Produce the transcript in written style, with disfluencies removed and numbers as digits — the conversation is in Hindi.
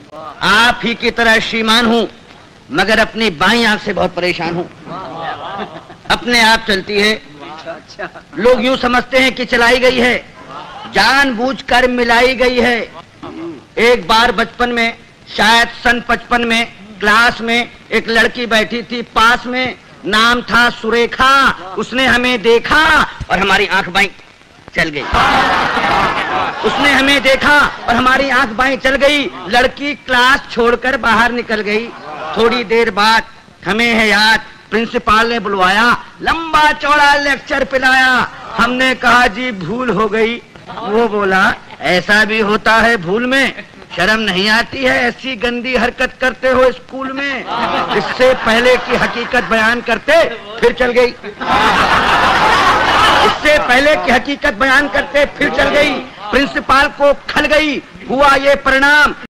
आप ही की तरह श्रीमान हूँ, मगर अपनी बाईं आंख से बहुत परेशान हूँ। अपने आप चलती है, लोग यूं समझते हैं कि चलाई गई है, जानबूझकर मिलाई गई है। एक बार बचपन में, शायद सन 55 में, क्लास में एक लड़की बैठी थी पास में, नाम था सुरेखा। उसने हमें देखा और हमारी आंख बाईं चल गई। उसने हमें देखा और हमारी आंख बाईं चल गई। लड़की क्लास छोड़कर बाहर निकल गई। थोड़ी देर बाद हमें है याद, प्रिंसिपल ने बुलवाया, लंबा चौड़ा लेक्चर पिलाया। हमने कहा जी भूल हो गई। वो बोला ऐसा भी होता है भूल में, शर्म नहीं आती है ऐसी गंदी हरकत करते हो स्कूल में। इससे पहले की हकीकत बयान करते फिर चल गई। इससे पहले की हकीकत बयान करते फिर चल गई। प्रिंसिपल को खल गई। हुआ ये परिणाम